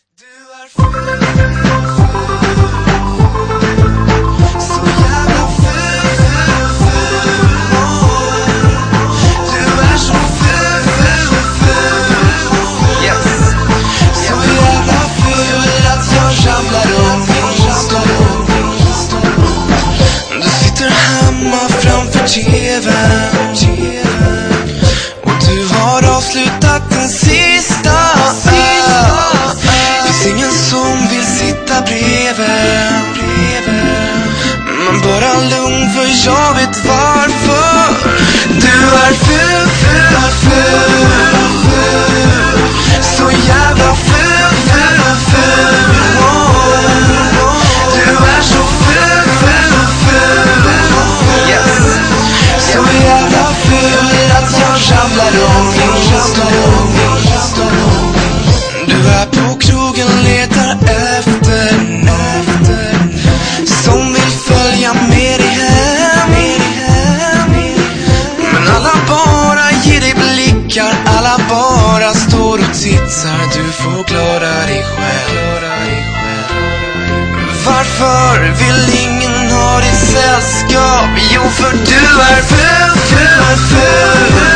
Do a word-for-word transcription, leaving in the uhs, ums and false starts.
Och du har avslutat den sista. Finns ingen som vill sitta bredvid. Men bara lugn, för jag vet varför. Du är ful, ful, ful. Så jävla ful, ful, ful. Du är så ful, ful, ful. Yes. Så jävla ful att jag ramlar om din stol. Du är på krogen, letar efter någon som vill följa med dig hem. Men alla bara ger dig blickar, alla bara står och tittar. Du får klara dig själv. Varför vill ingen ha ditt sällskap? Jo, för du är ful, ful, ful.